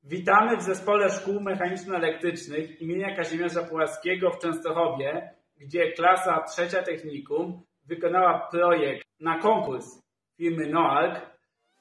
Witamy w Zespole Szkół Mechaniczno-Elektrycznych imienia Kazimierza Pułaskiego w Częstochowie, gdzie klasa trzecia technikum wykonała projekt na konkurs firmy Noark.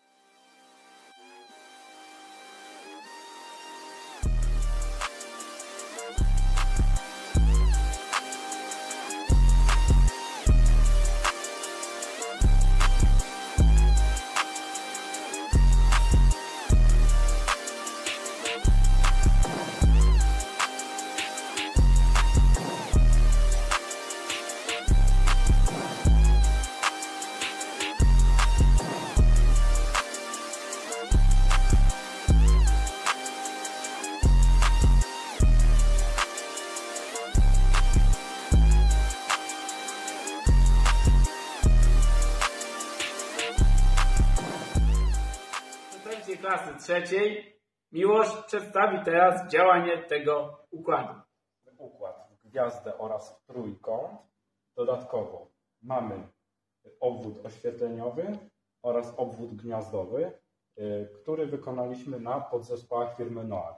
Klasy trzeciej Miłosz przedstawi teraz działanie tego układu. Układ w gwiazdę oraz w trójkąt. Dodatkowo mamy obwód oświetleniowy oraz obwód gniazdowy, który wykonaliśmy na podzespołach firmy Noark.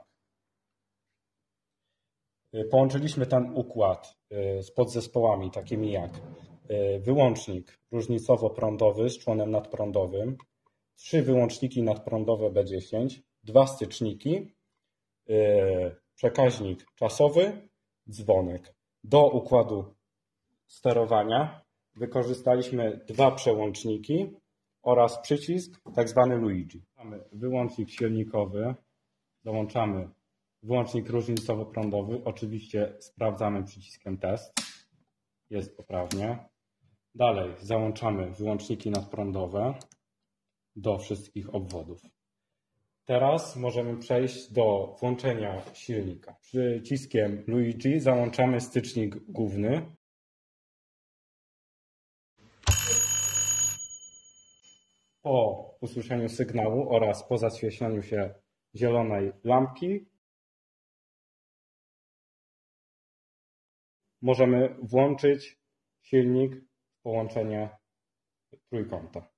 Połączyliśmy ten układ z podzespołami takimi jak wyłącznik różnicowo-prądowy z członem nadprądowym, 3 wyłączniki nadprądowe B10, 2 styczniki, przekaźnik czasowy, dzwonek. Do układu sterowania wykorzystaliśmy 2 przełączniki oraz przycisk tzw. Luigi. Mamy wyłącznik silnikowy, dołączamy wyłącznik różnicowo-prądowy, oczywiście sprawdzamy przyciskiem test, jest poprawnie. Dalej załączamy wyłączniki nadprądowe do wszystkich obwodów. Teraz możemy przejść do włączenia silnika. Przyciskiem Luigi załączamy stycznik główny. Po usłyszeniu sygnału oraz po zaświetleniu się zielonej lampki możemy włączyć silnik w połączenie trójkąta.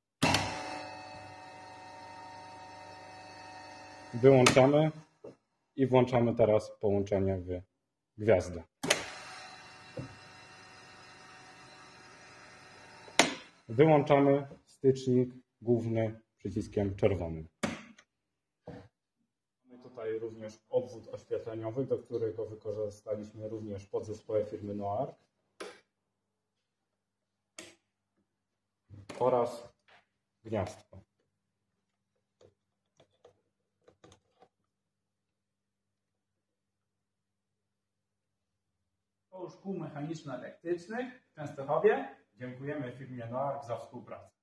Wyłączamy i włączamy teraz połączenie w gwiazdę. Wyłączamy stycznik główny przyciskiem czerwonym. Mamy tutaj również obwód oświetleniowy, do którego wykorzystaliśmy również podzespoły firmy Noark oraz gniazdko. Szkół Mechaniczno-Elektrycznych w Częstochowie. Dziękujemy firmie Noark za współpracę.